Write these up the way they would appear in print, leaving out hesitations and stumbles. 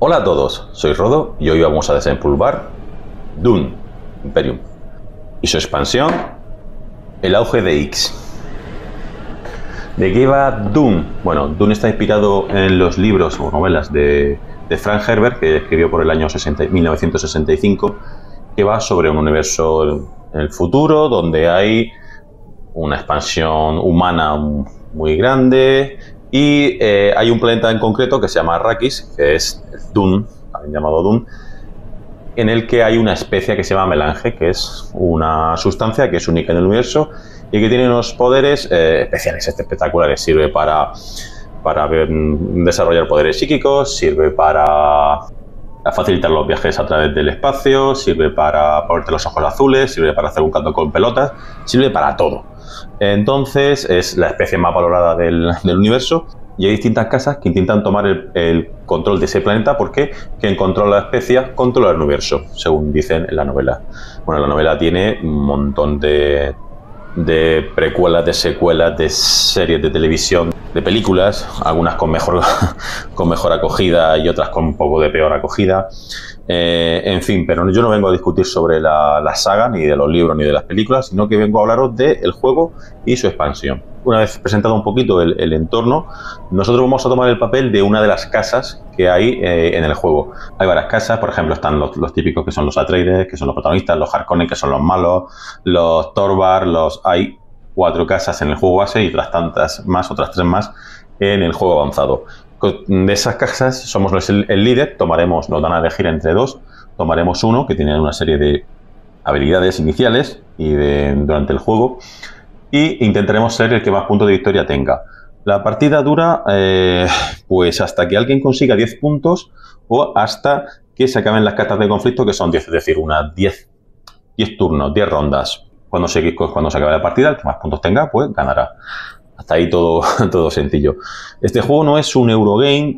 Hola a todos, soy Rodo y hoy vamos a desempolvar Dune Imperium y su expansión, el auge de X. ¿De qué va Dune? Bueno, Dune está inspirado en los libros o novelas de Frank Herbert, que escribió por el año 1965, que va sobre un universo en el futuro donde hay una expansión humana muy grande y hay un planeta en concreto que se llama Arrakis, que es Dune, también llamado Dune, en el que hay una especie que se llama melange, que es una sustancia que es única en el universo y que tiene unos poderes especiales, espectaculares. Sirve para desarrollar poderes psíquicos, sirve para facilitar los viajes a través del espacio, sirve para ponerte los ojos azules, sirve para hacer un canto con pelotas, sirve para todo. Entonces es la especie más valorada del universo y hay distintas casas que intentan tomar el control de ese planeta porque quien controla la especie controla el universo, según dicen en la novela. Bueno, la novela tiene un montón de precuelas, de secuelas, de series de televisión, de películas, algunas con mejor acogida y otras con un poco de peor acogida. En fin, pero yo no vengo a discutir sobre la saga, ni de los libros, ni de las películas, sino que vengo a hablaros del juego y su expansión. Una vez presentado un poquito el entorno, nosotros vamos a tomar el papel de una de las casas que hay en el juego. Hay varias casas, por ejemplo, están los típicos que son los Atreides, que son los protagonistas, los Harkonnen, que son los malos, los Torvar, hay 4 casas en el juego base y otras tantas más, otras 3 más en el juego avanzado. De esas casas somos el líder, nos dan a elegir entre 2, tomaremos uno que tiene una serie de habilidades iniciales y durante el juego, y intentaremos ser el que más puntos de victoria tenga. La partida dura pues hasta que alguien consiga 10 puntos o hasta que se acaben las cartas de conflicto, que son 10, es decir, unas 10 turnos, 10 rondas. Cuando se acabe la partida, el que más puntos tenga, pues ganará. Hasta ahí todo sencillo. Este juego no es un Eurogame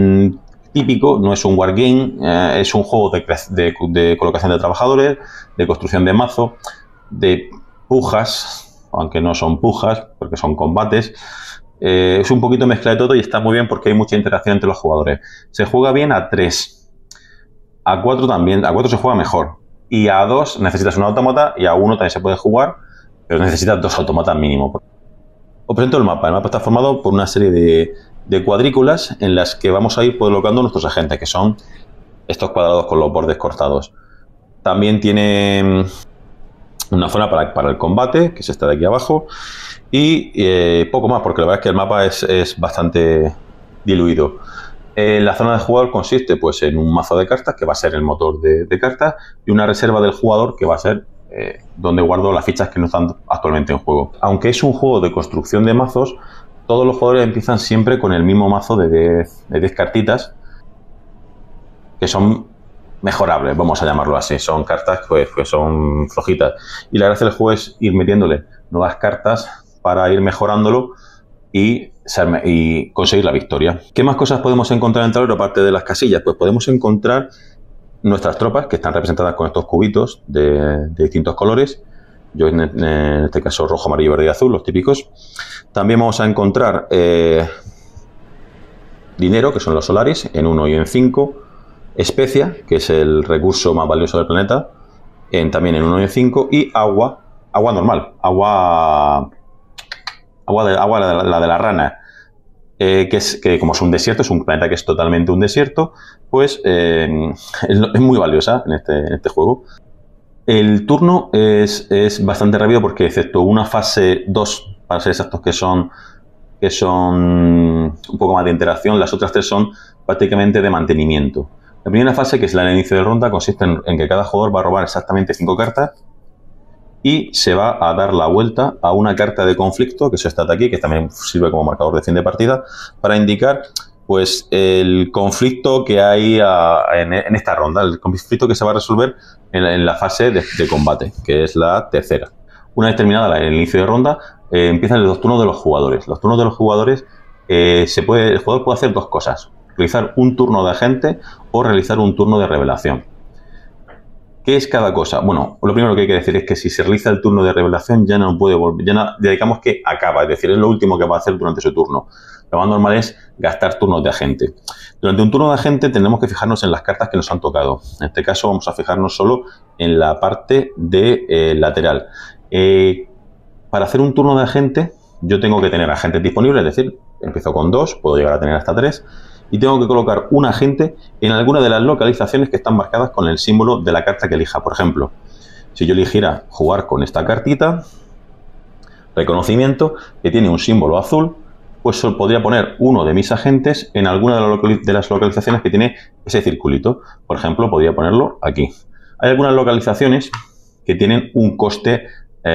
típico, no es un Wargame, es un juego de colocación de trabajadores, de construcción de mazo, de pujas, aunque no son pujas, porque son combates. Es un poquito mezcla de todo y está muy bien porque hay mucha interacción entre los jugadores. Se juega bien a 3. A 4 también, a 4 se juega mejor. Y a 2 necesitas un autómata y a 1 también se puede jugar, pero necesitas 2 autómatas mínimo. Os presento el mapa. El mapa está formado por una serie de cuadrículas en las que vamos a ir colocando nuestros agentes, que son estos cuadrados con los bordes cortados. También tiene una zona para el combate, que es esta de aquí abajo, y poco más, porque la verdad es que el mapa es bastante diluido. La zona de jugador consiste pues en un mazo de cartas, que va a ser el motor de cartas, y una reserva del jugador, que va a ser donde guardo las fichas que no están actualmente en juego. Aunque es un juego de construcción de mazos, todos los jugadores empiezan siempre con el mismo mazo de 10 cartitas, que son mejorables, vamos a llamarlo así. Son cartas pues, que son flojitas. Y la gracia del juego es ir metiéndole nuevas cartas para ir mejorándolo y conseguir la victoria. ¿Qué más cosas podemos encontrar en el tablero aparte de las casillas? Pues podemos encontrar nuestras tropas, que están representadas con estos cubitos de distintos colores. Yo en este caso rojo, amarillo, verde y azul, los típicos. También vamos a encontrar dinero, que son los solaris, en 1 y en 5. Especia, que es el recurso más valioso del planeta, también en 1 y en 5. Y agua normal, agua la de la rana. Que como es un desierto, es un planeta que es totalmente un desierto, pues es muy valiosa en este juego. El turno es bastante rápido porque, excepto una fase 2, para ser exactos, que son un poco más de interacción, las otras 3 son prácticamente de mantenimiento. La primera fase, que es la del inicio de ronda, consiste en que cada jugador va a robar exactamente 5 cartas y se va a dar la vuelta a una carta de conflicto, que es esta de aquí, que también sirve como marcador de fin de partida, para indicar pues el conflicto que hay en esta ronda, el conflicto que se va a resolver en la fase de combate, que es la tercera. Una vez terminada el inicio de ronda, empiezan los turnos de los jugadores. Los turnos de los jugadores, el jugador puede hacer 2 cosas: realizar un turno de agente o realizar un turno de revelación. ¿Qué es cada cosa? Bueno, lo primero que hay que decir es que si se realiza el turno de revelación ya no puede volver, ya digamos que acaba, es decir, es lo último que va a hacer durante su turno. Lo más normal es gastar turnos de agente. Durante un turno de agente tenemos que fijarnos en las cartas que nos han tocado. En este caso vamos a fijarnos solo en la parte de lateral. Para hacer un turno de agente yo tengo que tener agentes disponibles, es decir, empiezo con 2, puedo llegar a tener hasta 3. Y tengo que colocar un agente en alguna de las localizaciones que están marcadas con el símbolo de la carta que elija. Por ejemplo, si yo eligiera jugar con esta cartita, reconocimiento, que tiene un símbolo azul, pues podría poner uno de mis agentes en alguna de las localizaciones que tiene ese circulito. Por ejemplo, podría ponerlo aquí. Hay algunas localizaciones que tienen un coste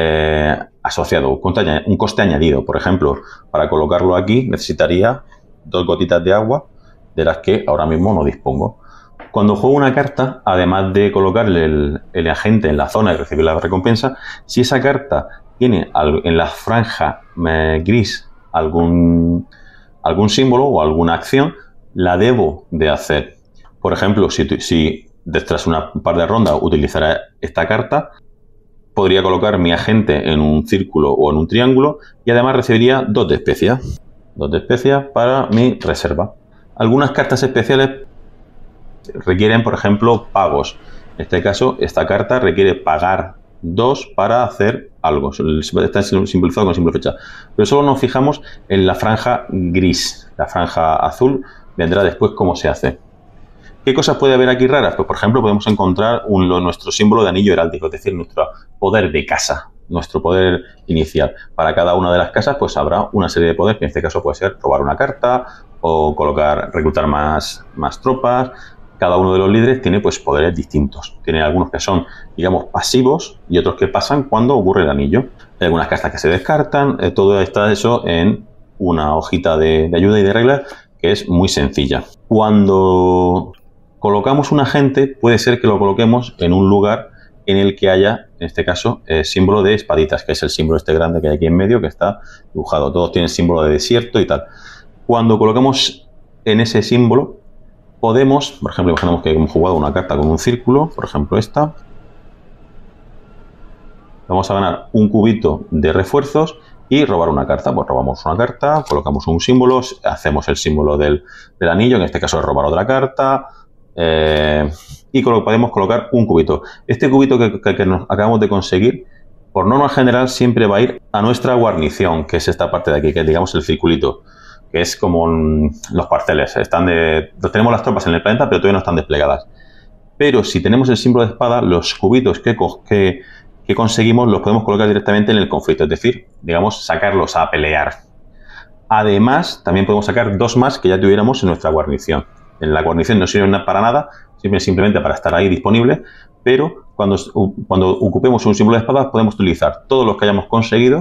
asociado, un coste añadido. Por ejemplo, para colocarlo aquí necesitaría 2 gotitas de agua, de las que ahora mismo no dispongo. Cuando juego una carta, además de colocarle el agente en la zona y recibir la recompensa, si esa carta tiene en la franja gris algún símbolo o alguna acción, la debo de hacer. Por ejemplo, si tras una par de rondas utilizara esta carta, podría colocar mi agente en un círculo o en un triángulo y además recibiría 2 de especias. 2 de especias para mi reserva. Algunas cartas especiales requieren, por ejemplo, pagos. En este caso, esta carta requiere pagar 2 para hacer algo. Está simbolizado con símbolo fecha. Pero solo nos fijamos en la franja gris. La franja azul vendrá después cómo se hace. ¿Qué cosas puede haber aquí raras? Pues, por ejemplo, podemos encontrar nuestro símbolo de anillo heráldico, es decir, nuestro poder de casa, nuestro poder inicial. Para cada una de las casas pues habrá una serie de poderes, que en este caso puede ser robar una carta o reclutar más tropas. Cada uno de los líderes tiene pues poderes distintos. Tiene algunos que son, digamos, pasivos y otros que pasan cuando ocurre el anillo. Hay algunas cartas que se descartan. Todo está eso en una hojita de ayuda y de reglas que es muy sencilla. Cuando colocamos un agente, puede ser que lo coloquemos en un lugar en el que haya, en este caso, símbolo de espaditas, que es el símbolo este grande que hay aquí en medio, que está dibujado. Todos tienen símbolo de desierto y tal. Cuando colocamos en ese símbolo, podemos, por ejemplo, imaginamos que hemos jugado una carta con un círculo, por ejemplo esta. Vamos a ganar un cubito de refuerzos y robar una carta. Pues robamos una carta, colocamos un símbolo, hacemos el símbolo del anillo, en este caso es robar otra carta. Y podemos colocar un cubito. Este cubito que nos acabamos de conseguir, por norma general, siempre va a ir a nuestra guarnición, que es esta parte de aquí, que es, digamos, el circulito, que es como los cuarteles. Tenemos las tropas en el planeta, pero todavía no están desplegadas. Pero si tenemos el símbolo de espada, los cubitos que conseguimos los podemos colocar directamente en el conflicto, es decir, digamos, sacarlos a pelear. Además, también podemos sacar 2 más que ya tuviéramos en nuestra guarnición. En la guarnición no sirven para nada, simplemente para estar ahí disponible, pero cuando ocupemos un símbolo de espadas podemos utilizar todos los que hayamos conseguido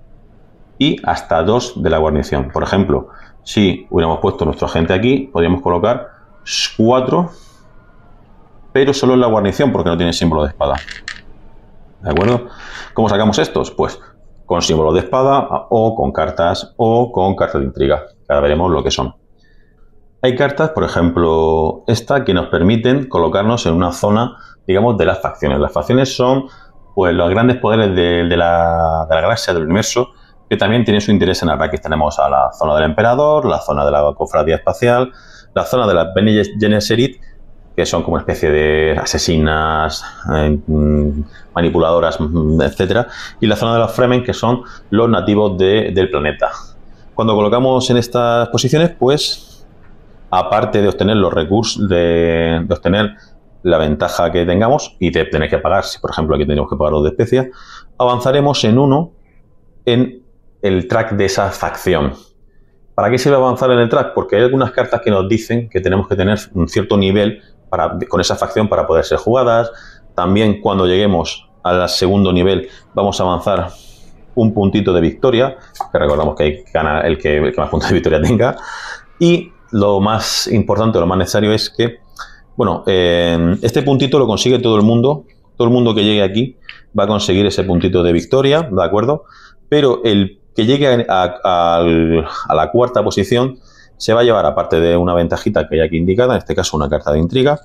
y hasta 2 de la guarnición. Por ejemplo, si hubiéramos puesto nuestro agente aquí, podríamos colocar 4, pero solo en la guarnición porque no tiene símbolo de espada. ¿De acuerdo? ¿Cómo sacamos estos? Pues con símbolo de espada o con cartas de intriga. Ahora veremos lo que son. Hay cartas, por ejemplo, esta, que nos permiten colocarnos en una zona, digamos, de las facciones. Las facciones son, pues, los grandes poderes de la galaxia, del universo, que también tienen su interés en Arrakis. Tenemos a la zona del Emperador, la zona de la Cofradía Espacial, la zona de las Bene Gesserit, que son como una especie de asesinas, manipuladoras, etcétera, y la zona de los Fremen, que son los nativos del planeta. Cuando colocamos en estas posiciones, pues, aparte de obtener los recursos, de obtener la ventaja que tengamos y de tener que pagar, si por ejemplo aquí tenemos que pagar los de especias, avanzaremos en uno en el track de esa facción. ¿Para qué sirve avanzar en el track? Porque hay algunas cartas que nos dicen que tenemos que tener un cierto nivel con esa facción para poder ser jugadas. También cuando lleguemos al segundo nivel vamos a avanzar un puntito de victoria, que recordamos que gana el que más puntos de victoria tenga. Y lo más importante, lo más necesario es que, bueno, este puntito lo consigue todo el mundo que llegue aquí va a conseguir ese puntito de victoria, ¿de acuerdo? Pero el que llegue a la 4ª posición se va a llevar, aparte de una ventajita que hay aquí indicada, en este caso una carta de intriga,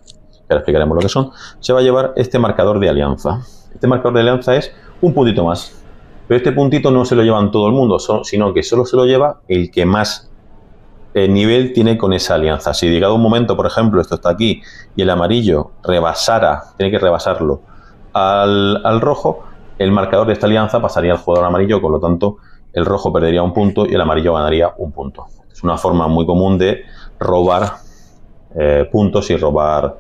que ahora explicaremos lo que son, se va a llevar este marcador de alianza. Este marcador de alianza es un puntito más. Pero este puntito no se lo llevan todo el mundo, sino que solo se lo lleva el que más nivel tiene con esa alianza. Si llegado un momento, por ejemplo, esto está aquí, y el amarillo tiene que rebasarlo al rojo, el marcador de esta alianza pasaría al jugador amarillo, con lo tanto, el rojo perdería un punto y el amarillo ganaría un punto. Es una forma muy común de robar puntos y robar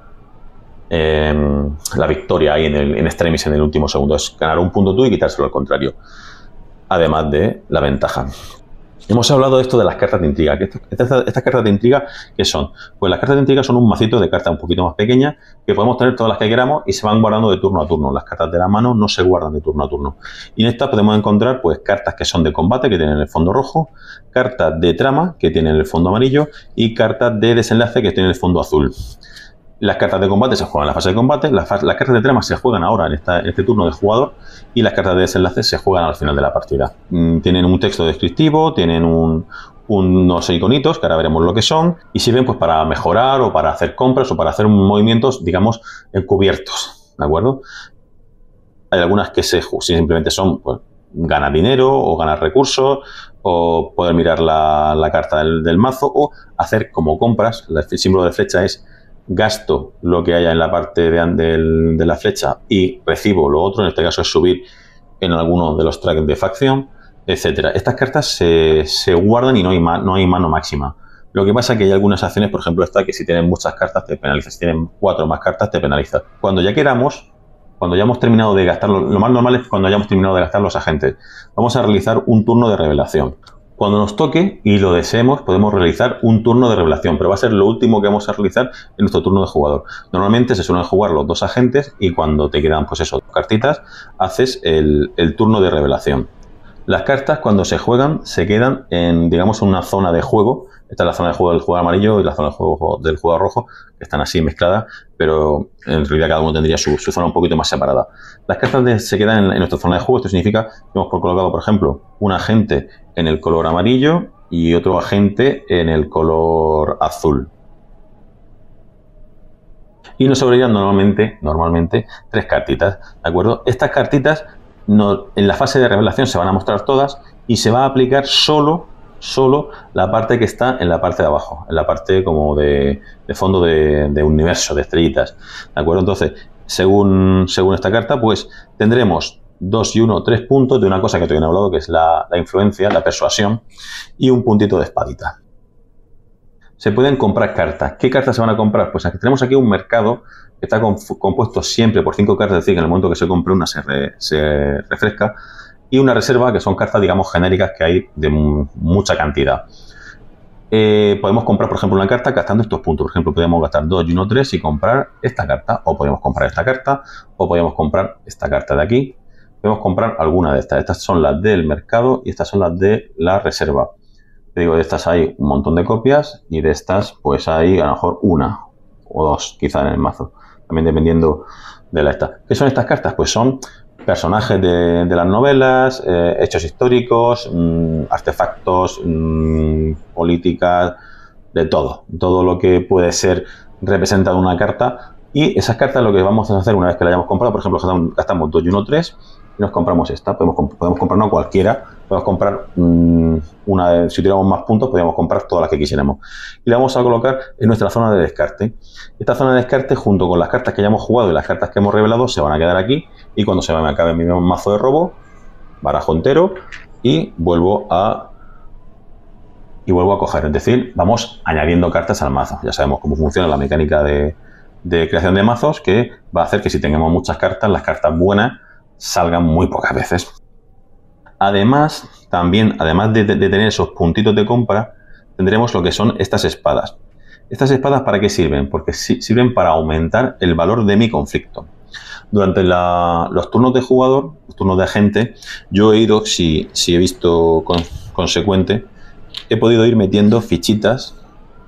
la victoria ahí en extremis en el último segundo. Es ganar un punto tú y quitárselo al contrario, además de la ventaja. Hemos hablado de esto de las cartas de intriga. Estas cartas de intriga, ¿qué son? Pues las cartas de intriga son un macito de cartas un poquito más pequeñas que podemos tener todas las que queramos y se van guardando de turno a turno. Las cartas de la mano no se guardan de turno a turno. Y en estas podemos encontrar pues cartas que son de combate, que tienen el fondo rojo, cartas de trama, que tienen el fondo amarillo, y cartas de desenlace, que tienen el fondo azul. Las cartas de combate se juegan en la fase de combate, las cartas de trama se juegan ahora en este turno de jugador, y las cartas de desenlace se juegan al final de la partida. Tienen un texto descriptivo, tienen unos iconitos, que ahora veremos lo que son, y sirven pues para mejorar o para hacer compras o para hacer movimientos, digamos, encubiertos, ¿de acuerdo? Hay algunas que simplemente son pues, ganar dinero o ganar recursos, o poder mirar la carta del mazo, o hacer como compras. El símbolo de flecha es gasto lo que haya en la parte de la flecha y recibo lo otro. En este caso es subir en alguno de los tracks de facción, etcétera. Estas cartas se guardan y no hay mano máxima. Lo que pasa es que hay algunas acciones, por ejemplo esta, que si tienen muchas cartas te penaliza. Si tienen 4 más cartas te penaliza. Cuando ya queramos, cuando ya hemos terminado de gastarlo, lo más normal es cuando ya hemos terminado de gastar los agentes, vamos a realizar un turno de revelación. Cuando nos toque y lo deseemos, podemos realizar un turno de revelación, pero va a ser lo último que vamos a realizar en nuestro turno de jugador. Normalmente se suelen jugar los 2 agentes y cuando te quedan, pues eso, 2 cartitas, haces el turno de revelación. Las cartas, cuando se juegan, se quedan en, digamos, una zona de juego. Esta es la zona de juego del jugador amarillo y la zona de juego del jugador rojo, que están así mezcladas, pero en realidad cada uno tendría su zona un poquito más separada. Las cartas se quedan en nuestra zona de juego. Esto significa que hemos colocado, por ejemplo, un agente en el color amarillo y otro agente en el color azul. Y nos sobrarían normalmente 3 cartitas, ¿de acuerdo? Estas cartitas en la fase de revelación se van a mostrar todas y se va a aplicar solo la parte que está en la parte de abajo, en la parte como de fondo de universo, de estrellitas, ¿de acuerdo? Entonces, según esta carta, pues tendremos 2 y 1, 3 puntos de una cosa que todavía no he hablado, que es la influencia, la persuasión, y un puntito de espadita. Se pueden comprar cartas. ¿Qué cartas se van a comprar? Pues aquí tenemos aquí un mercado que está compuesto siempre por 5 cartas, es decir, que en el momento que se compre una se refresca, y una reserva, que son cartas, digamos, genéricas que hay de mucha cantidad. Podemos comprar, por ejemplo, una carta gastando estos puntos. Por ejemplo, podemos gastar 2 y 1, 3 y comprar esta carta, o podemos comprar esta carta, o podemos comprar esta carta de aquí. Podemos comprar alguna de estas. Estas son las del mercado y estas son las de la reserva. Te digo, de estas hay un montón de copias y de estas pues hay a lo mejor 1 o 2 quizá en el mazo, también dependiendo de la esta. ¿Qué son estas cartas? Pues son personajes de las novelas, hechos históricos, artefactos, políticas, de todo lo que puede ser representado en una carta. Y esas cartas lo que vamos a hacer una vez que la hayamos comprado, por ejemplo, gastamos 2 y 1, 3 y nos compramos esta. Podemos comprarnos cualquiera, podemos comprar si tuviéramos más puntos, podríamos comprar todas las que quisiéramos. Y la vamos a colocar en nuestra zona de descarte. Esta zona de descarte, junto con las cartas que hayamos jugado y las cartas que hemos revelado, se van a quedar aquí. Y cuando se me acabe mi mazo de robo, barajo entero y vuelvo a coger. Es decir, vamos añadiendo cartas al mazo. Ya sabemos cómo funciona la mecánica de creación de mazos, que va a hacer que si tengamos muchas cartas, las cartas buenas salgan muy pocas veces. Además de tener esos puntitos de compra, tendremos lo que son estas espadas. ¿Estas espadas para qué sirven? Porque sirven para aumentar el valor de mi conflicto. Durante los turnos de jugador, los turnos de agente, yo he ido, si he visto consecuente, he podido ir metiendo fichitas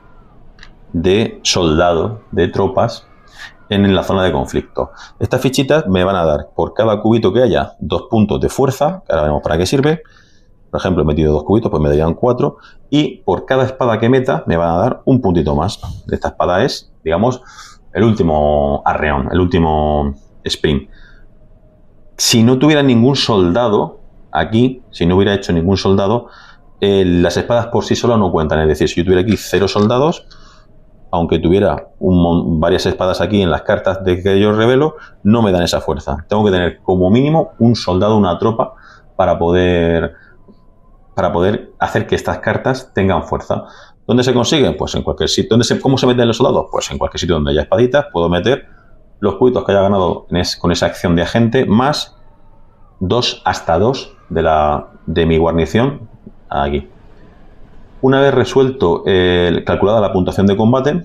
de soldado, de tropas, en la zona de conflicto. Estas fichitas me van a dar, por cada cubito que haya, 2 puntos de fuerza, que ahora veremos para qué sirve. Por ejemplo, he metido 2 cubitos, pues me darían 4. Y por cada espada que meta, me van a dar un puntito más. Esta espada es, digamos, el último arreón, el último sprint. Si no tuviera ningún soldado aquí, si no hubiera hecho ningún soldado, las espadas por sí solas no cuentan. Es decir, si yo tuviera aquí 0 soldados, aunque tuviera varias espadas aquí en las cartas de que yo revelo, no me dan esa fuerza. Tengo que tener como mínimo un soldado, una tropa, para poder hacer que estas cartas tengan fuerza. ¿Dónde se consiguen? Pues en cualquier sitio. ¿Cómo se meten los soldados? Pues en cualquier sitio donde haya espaditas, puedo meter los cubitos que haya ganado con esa acción de agente, más hasta dos de mi guarnición aquí. Una vez resuelto, calculada la puntuación de combate,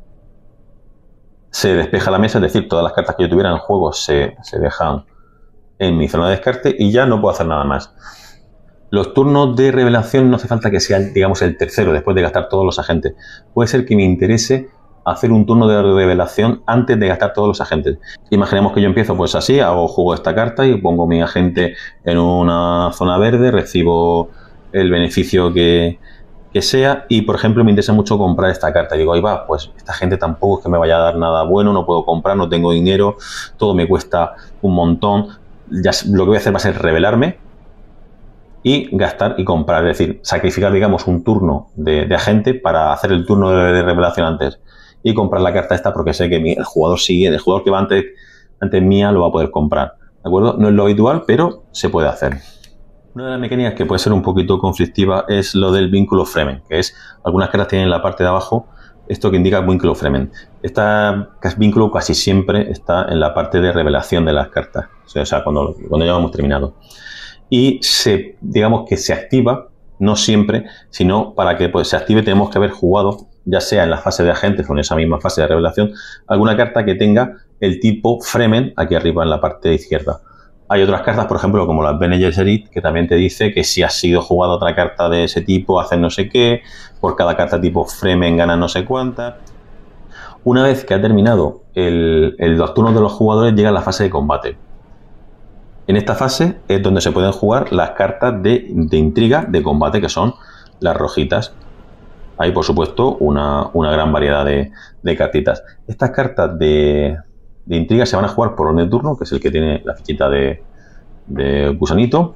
se despeja la mesa, es decir, todas las cartas que yo tuviera en juego se dejan en mi zona de descarte y ya no puedo hacer nada más. Los turnos de revelación no hace falta que sea, digamos, el tercero después de gastar todos los agentes. Puede ser que me interese hacer un turno de revelación antes de gastar todos los agentes. Imaginemos que yo empiezo pues así, juego esta carta y pongo mi agente en una zona verde, recibo el beneficio que sea y, por ejemplo, me interesa mucho comprar esta carta. Y digo, ahí va, pues esta gente tampoco es que me vaya a dar nada bueno, no puedo comprar, no tengo dinero, todo me cuesta un montón. Ya lo que voy a hacer va a ser revelarme y gastar y comprar, es decir, sacrificar, digamos, un turno de agente para hacer el turno de revelación antes y comprar la carta esta porque sé que el jugador siguiente, el jugador que va antes mía lo va a poder comprar, ¿de acuerdo? No es lo habitual, pero se puede hacer. Una de las mecánicas que puede ser un poquito conflictiva es lo del vínculo Fremen, que es, algunas cartas tienen en la parte de abajo esto que indica vínculo Fremen. Este vínculo casi siempre está en la parte de revelación de las cartas, o sea, cuando ya hemos terminado. Y digamos que se activa, no siempre, sino para que pues, se active tenemos que haber jugado, ya sea en la fase de agentes o en esa misma fase de revelación, alguna carta que tenga el tipo Fremen aquí arriba en la parte izquierda. Hay otras cartas, por ejemplo, como las Bene Gesserit, que también te dice que si has sido jugado otra carta de ese tipo, haces no sé qué, por cada carta tipo Fremen ganas no sé cuántas. Una vez que ha terminado los turnos de los jugadores, llega la fase de combate. En esta fase es donde se pueden jugar las cartas de intriga, de combate, que son las rojitas. Hay, por supuesto, una gran variedad de cartitas. Estas cartas de intriga se van a jugar por orden de turno, que es el que tiene la fichita de gusanito.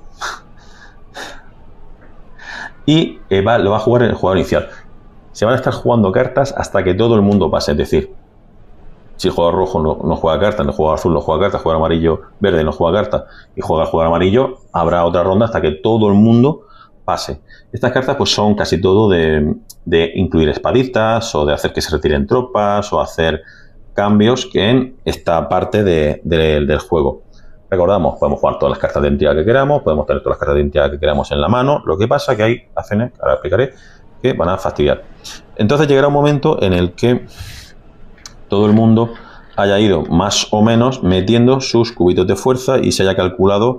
Y lo va a jugar el jugador inicial. Se van a estar jugando cartas hasta que todo el mundo pase, es decir, si el jugador rojo no juega cartas, el jugador azul no juega cartas, el jugador amarillo, verde no juega cartas y juega el jugador amarillo, habrá otra ronda hasta que todo el mundo pase. Estas cartas pues son casi todo de incluir espaditas o de hacer que se retiren tropas o hacer cambios en esta parte del juego. Recordamos, podemos jugar todas las cartas de intriga que queramos, podemos tener todas las cartas de intriga que queramos en la mano. Lo que pasa que hay acciones, ahora explicaré, que van a fastidiar. Entonces llegará un momento en el que todo el mundo haya ido más o menos metiendo sus cubitos de fuerza y se haya calculado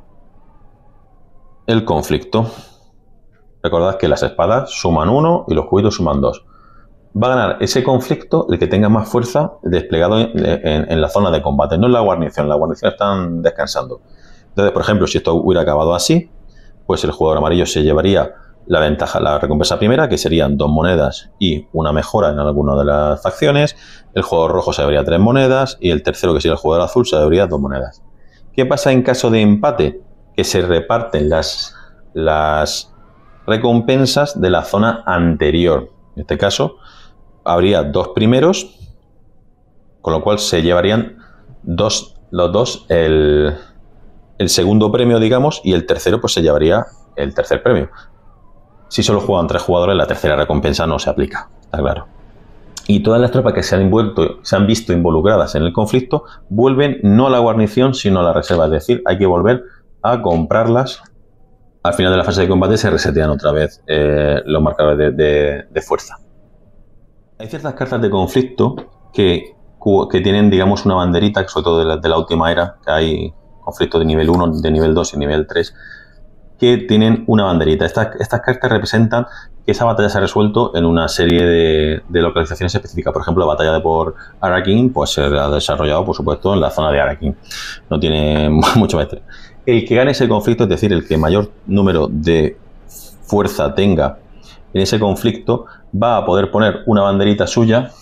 el conflicto. Recordad que las espadas suman 1 y los cubitos suman 2. Va a ganar ese conflicto el que tenga más fuerza desplegado en la zona de combate, no en la guarnición. La guarnición están descansando. Entonces, por ejemplo, si esto hubiera acabado así, pues el jugador amarillo se llevaría la ventaja, la recompensa primera, que serían 2 monedas y una mejora en alguna de las facciones. El jugador rojo se llevaría 3 monedas y el tercero, que sería el jugador azul, se llevaría 2 monedas. ¿Qué pasa en caso de empate? Que se reparten las recompensas de la zona anterior. En este caso, habría 2 primeros, con lo cual se llevarían los dos el segundo premio, digamos, y el tercero pues se llevaría el tercer premio. Si solo juegan 3 jugadores, la tercera recompensa no se aplica, está claro. Y todas las tropas que se han visto involucradas en el conflicto vuelven no a la guarnición, sino a la reserva. Es decir, hay que volver a comprarlas. Al final de la fase de combate se resetean otra vez los marcadores de fuerza. Hay ciertas cartas de conflicto que tienen, digamos, una banderita, sobre todo de la última era, que hay conflictos de nivel 1, de nivel 2 y nivel 3, que tienen una banderita. Estas cartas representan que esa batalla se ha resuelto en una serie de localizaciones específicas. Por ejemplo, la batalla por Arrakeen pues se ha desarrollado, por supuesto, en la zona de Arrakeen. No tiene mucho más. El que gane ese conflicto, es decir, el que mayor número de fuerza tenga en ese conflicto, va a poder poner una banderita suya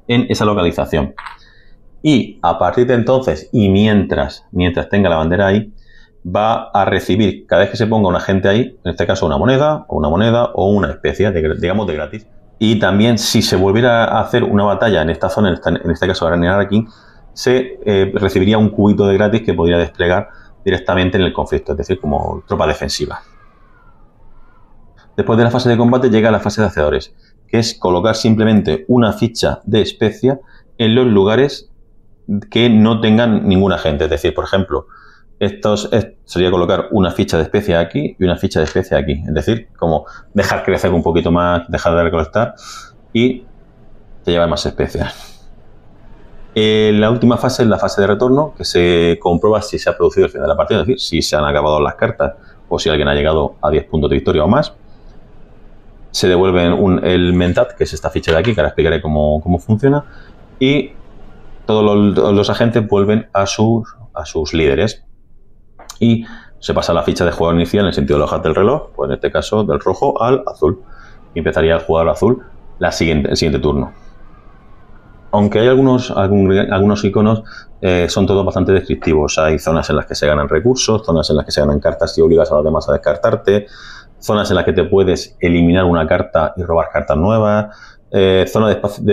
en esa localización. Y a partir de entonces, y mientras tenga la bandera ahí, va a recibir, cada vez que se ponga un agente ahí, en este caso una moneda o una especie, digamos, de gratis. Y también, si se volviera a hacer una batalla en esta zona, en este caso en Arrakin, se recibiría un cubito de gratis que podría desplegar directamente en el conflicto, es decir, como tropa defensiva. Después de la fase de combate llega la fase de hacedores, que es colocar simplemente una ficha de especia en los lugares que no tengan ningún agente. Es decir, por ejemplo, sería colocar una ficha de especia aquí y una ficha de especia aquí. Es decir, como dejar crecer un poquito más, dejar de recolectar y te lleva más especias. La última fase es la fase de retorno, que se comprueba si se ha producido el final de la partida, es decir, si se han acabado las cartas o si alguien ha llegado a 10 puntos de victoria o más. Se devuelve el Mentat, que es esta ficha de aquí, que ahora explicaré cómo funciona, y todos los agentes vuelven a sus líderes. Y se pasa la ficha de jugador inicial en el sentido de la hoja del reloj, pues en este caso del rojo al azul. Y empezaría el jugador azul el siguiente turno. Aunque hay algunos iconos, son todos bastante descriptivos. Hay zonas en las que se ganan recursos, zonas en las que se ganan cartas y obligas a los demás a descartarte, zonas en las que te puedes eliminar una carta y robar cartas nuevas, zona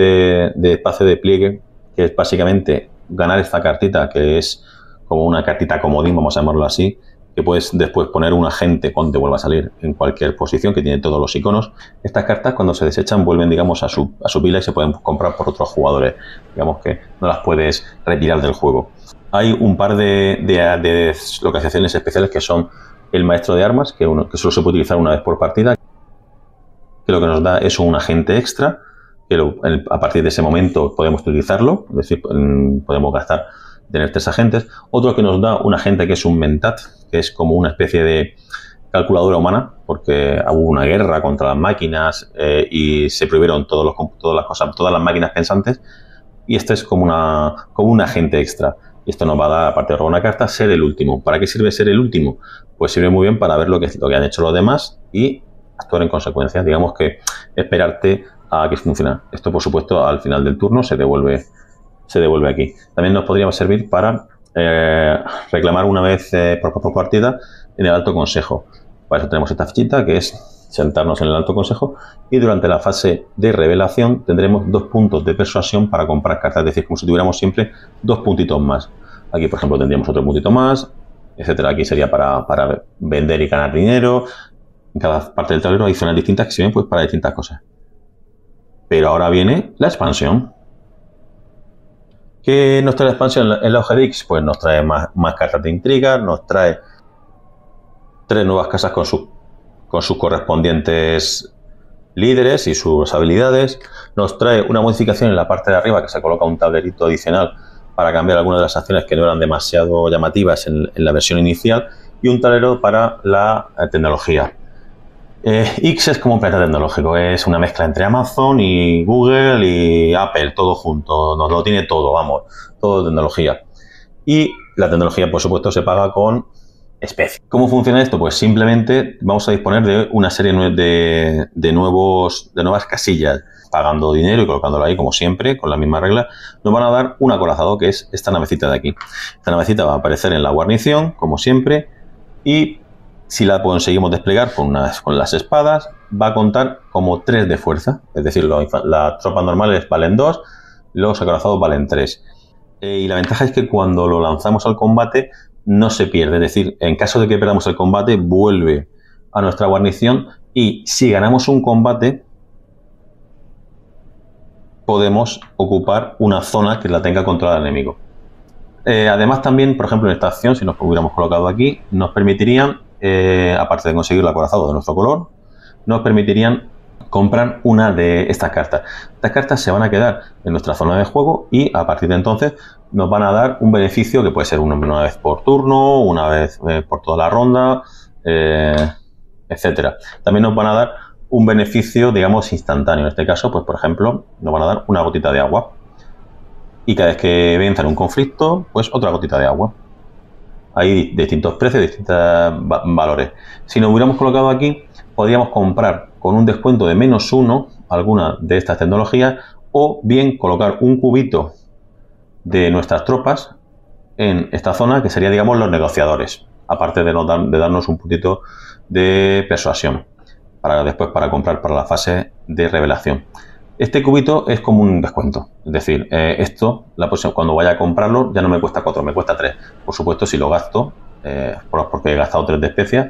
de espacio de pliegue, que es básicamente ganar esta cartita, que es como una cartita comodín, vamos a llamarlo así, que puedes después poner un agente cuando te vuelva a salir en cualquier posición, que tiene todos los iconos. Estas cartas, cuando se desechan, vuelven, digamos, a su pila y se pueden comprar por otros jugadores. Digamos que no las puedes retirar del juego. Hay un par de localizaciones especiales que son el maestro de armas, que solo se puede utilizar una vez por partida, que lo que nos da es un agente extra, que a partir de ese momento podemos utilizarlo, es decir, podemos tener 3 agentes. Otro que nos da un agente que es un Mentat, que es como una especie de calculadora humana, porque hubo una guerra contra las máquinas y se prohibieron todas las máquinas pensantes, y este es como un agente extra. Y esto nos va a dar, aparte de robar una carta, ser el último. ¿Para qué sirve ser el último? Pues sirve muy bien para ver lo que han hecho los demás y actuar en consecuencia. Digamos que esperarte a que funcione. Esto, por supuesto, al final del turno se devuelve aquí. También nos podría servir para reclamar una vez por partida en el Alto Consejo. Para eso tenemos esta fichita, que es sentarnos en el Alto Consejo, y durante la fase de revelación tendremos 2 puntos de persuasión para comprar cartas, es decir, como si tuviéramos siempre 2 puntitos más. Aquí, por ejemplo, tendríamos otro puntito más, etcétera. Aquí sería para vender y ganar dinero. En cada parte del tablero hay zonas distintas que sirven pues para distintas cosas. Pero ahora viene la expansión. ¿Qué nos trae la expansión en la hoja de Ix? Pues nos trae más cartas de intriga, nos trae 3 nuevas casas con sus correspondientes líderes y sus habilidades. Nos trae una modificación en la parte de arriba, que se coloca un tablerito adicional para cambiar algunas de las acciones que no eran demasiado llamativas en la versión inicial, y un tablero para la tecnología. Ix es como un planeta tecnológico, es una mezcla entre Amazon y Google y Apple, todo junto, nos lo tiene todo, vamos, todo de tecnología. Y la tecnología, por supuesto, se paga con especies. ¿Cómo funciona esto? Pues simplemente vamos a disponer de una serie de nuevas casillas, pagando dinero y colocándolo ahí, como siempre, con la misma regla. Nos van a dar un acorazado, que es esta navecita de aquí. Esta navecita va a aparecer en la guarnición, como siempre, y si la conseguimos desplegar con las espadas, va a contar como 3 de fuerza. Es decir, las tropas normales valen 2, los acorazados valen 3. Y la ventaja es que cuando lo lanzamos al combate no se pierde. Es decir, en caso de que perdamos el combate, vuelve a nuestra guarnición, y si ganamos un combate, podemos ocupar una zona que la tenga controlada el enemigo. Además, también, por ejemplo, en esta acción, si nos hubiéramos colocado aquí, nos permitirían, aparte de conseguir el acorazado de nuestro color, nos permitirían comprar una de estas cartas. Estas cartas se van a quedar en nuestra zona de juego y a partir de entonces nos van a dar un beneficio que puede ser una vez por turno, una vez por toda la ronda, etcétera. También nos van a dar un beneficio, digamos, instantáneo. En este caso, pues por ejemplo, nos van a dar una gotita de agua. Y cada vez que venzan un conflicto, pues otra gotita de agua. Hay distintos precios, distintos valores. Si nos hubiéramos colocado aquí, podríamos comprar con un descuento de -1 alguna de estas tecnologías, o bien colocar un cubito de nuestras tropas en esta zona, que sería, digamos, los negociadores, aparte de darnos un puntito de persuasión para después para comprar para la fase de revelación. Este cubito es como un descuento, es decir, esto cuando vaya a comprarlo ya no me cuesta 4, me cuesta 3. Por supuesto, si lo gasto, porque he gastado 3 de especias,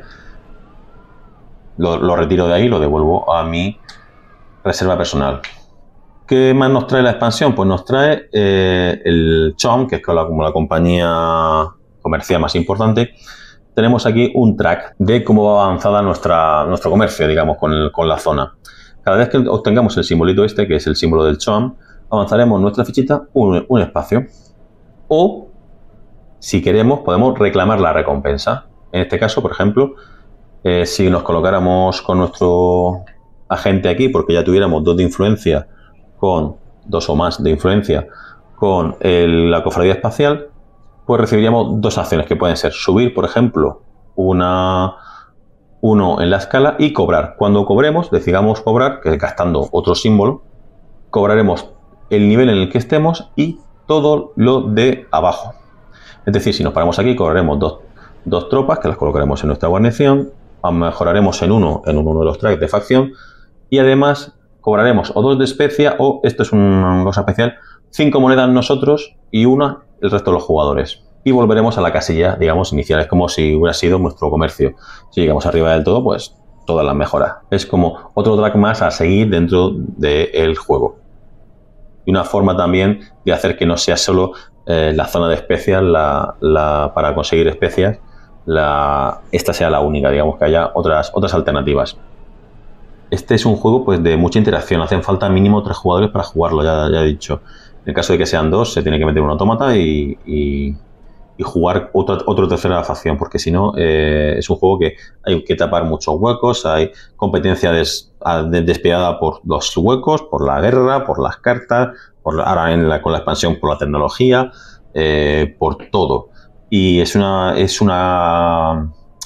lo retiro de ahí y lo devuelvo a mi reserva personal. ¿Qué más nos trae la expansión? Pues nos trae el CHOAM, que es como la compañía comercial más importante. Tenemos aquí un track de cómo va avanzada nuestro comercio, digamos, con la zona. Cada vez que obtengamos el simbolito este, que es el símbolo del CHOAM, avanzaremos nuestra fichita un espacio. O, si queremos, podemos reclamar la recompensa. En este caso, por ejemplo, si nos colocáramos con nuestro agente aquí, porque ya tuviéramos 2 de influencia, con 2 o más de influencia con la cofradía espacial, pues recibiríamos 2 acciones que pueden ser subir, por ejemplo, 1 en la escala y cobrar. Cuando cobremos, decidamos cobrar, que gastando otro símbolo, cobraremos el nivel en el que estemos y todo lo de abajo. Es decir, si nos paramos aquí, cobraremos dos tropas que las colocaremos en nuestra guarnición, mejoraremos en uno de los tracks de facción y además cobraremos o 2 de especia o, esto es una cosa especial, 5 monedas nosotros y 1 el resto de los jugadores. Y volveremos a la casilla, digamos, inicial. Es como si hubiera sido nuestro comercio. Si llegamos arriba del todo, pues todas las mejoras. Es como otro track más a seguir dentro del juego. Y una forma también de hacer que no sea solo la zona de especias para conseguir especias, esta sea la única, digamos que haya otras alternativas. Este es un juego pues de mucha interacción, hacen falta mínimo 3 jugadores para jugarlo, ya he dicho. En el caso de que sean 2, se tiene que meter un autómata y jugar otro tercera facción, porque si no es un juego que hay que tapar muchos huecos, hay competencia despiadada por los huecos, por la guerra, por las cartas, ahora con la expansión por la tecnología, por todo. Y es una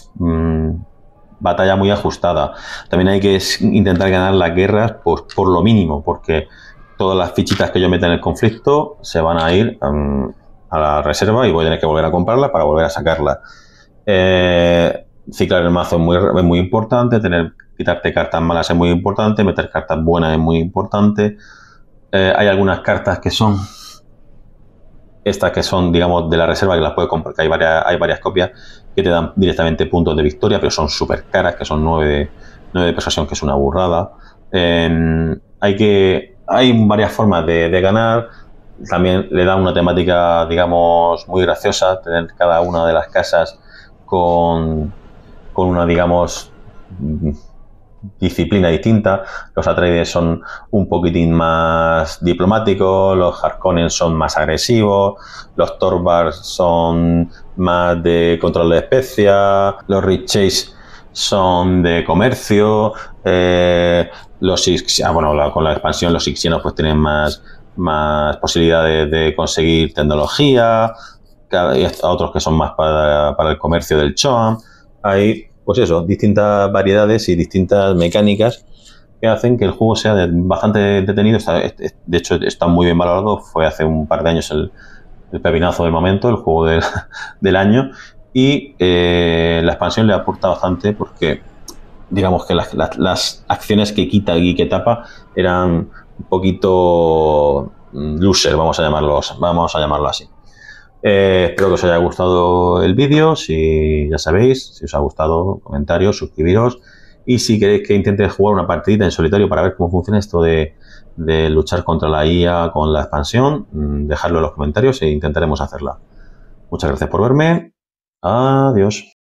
batalla muy ajustada. También hay que intentar ganar las guerras por lo mínimo, porque todas las fichitas que yo meta en el conflicto se van a ir a la reserva y voy a tener que volver a comprarla para volver a sacarla. Ciclar el mazo es muy importante, quitarte cartas malas es muy importante, meter cartas buenas es muy importante. Hay algunas cartas que son estas que son, digamos, de la reserva, que las puedes comprar, que hay varias copias que te dan directamente puntos de victoria, pero son súper caras, que son 9 de persuasión, que es una burrada. Hay varias formas de ganar. También le da una temática, digamos, muy graciosa, tener cada una de las casas con una, digamos, disciplina distinta. Los Atreides son un poquitín más diplomáticos, los Harkonnen son más agresivos, los Torvald son más de control de especias, los Richeis son de comercio, con la expansión los Ixianos pues tienen más posibilidades de conseguir tecnología, y otros que son más para el comercio del CHOAM. Hay, pues eso, distintas variedades y distintas mecánicas que hacen que el juego sea bastante entretenido. De hecho, está muy bien valorado. Fue hace un par de años el pepinazo del momento, el juego del año. Y la expansión le aporta bastante porque, digamos que las acciones que quita y que tapa eran un poquito loser, vamos a llamarlo así. Espero que os haya gustado el vídeo. Si ya sabéis, si os ha gustado, comentarios, suscribiros. Y si queréis que intente jugar una partidita en solitario para ver cómo funciona esto de luchar contra la IA con la expansión, dejadlo en los comentarios e intentaremos hacerla. Muchas gracias por verme. Adiós.